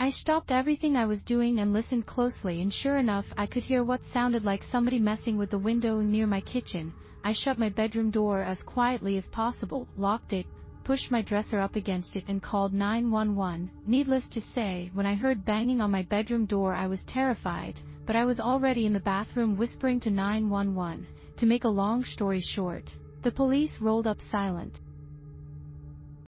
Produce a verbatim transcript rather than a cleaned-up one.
I stopped everything I was doing and listened closely, and sure enough I could hear what sounded like somebody messing with the window near my kitchen. I shut my bedroom door as quietly as possible, locked it, pushed my dresser up against it and called nine one one. Needless to say, when I heard banging on my bedroom door I was terrified, but I was already in the bathroom whispering to nine one one. To make a long story short, the police rolled up silent.